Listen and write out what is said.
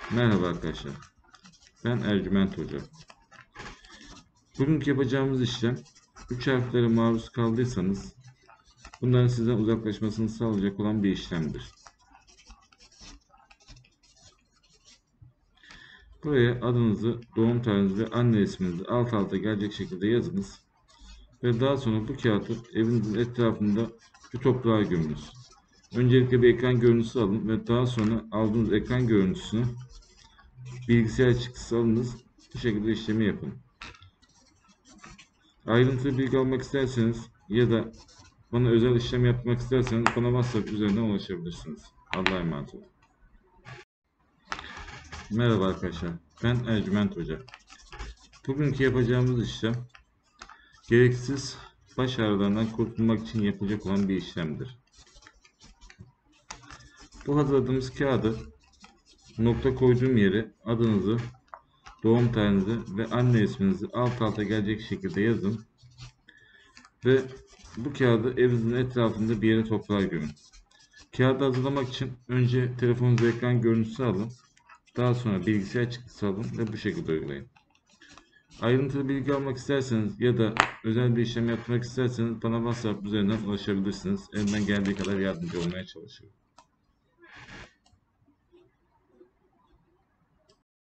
Merhaba arkadaşlar. Ben Ercüment Hoca. Bugünkü yapacağımız işlem 3 harflere maruz kaldıysanız bunların sizden uzaklaşmasını sağlayacak olan bir işlemdir. Buraya adınızı, doğum tarihinizi ve anne isminizi alt alta gelecek şekilde yazınız. Ve daha sonra bu kağıdı evinizin etrafında bir toprağa gömünüz. Öncelikle bir ekran görüntüsü alın ve daha sonra aldığınız ekran görüntüsünü bilgisayar çıktısı alınız. Bu şekilde işlemi yapın. Ayrıntılı bilgi almak isterseniz ya da bana özel işlem yapmak isterseniz bana WhatsApp üzerinden ulaşabilirsiniz. Allah'a emanet olun. Merhaba arkadaşlar. Ben Ercüment Hoca. Bugünkü yapacağımız işlem gereksiz baş ağrılarından kurtulmak için yapılacak olan bir işlemdir. Bu hazırladığımız kağıdı nokta koyduğum yere adınızı, doğum tarihinizi ve anne isminizi alt alta gelecek şekilde yazın ve bu kağıdı evinizin etrafında bir yere toprağa gömün. Kağıdı hazırlamak için önce telefonunuza ekran görüntüsü alın. Daha sonra bilgisayar çıktısı alın ve bu şekilde uygulayın. Ayrıntılı bilgi almak isterseniz ya da özel bir işlem yapmak isterseniz bana WhatsApp üzerinden ulaşabilirsiniz. Elimden geldiği kadar yardımcı olmaya çalışıyorum.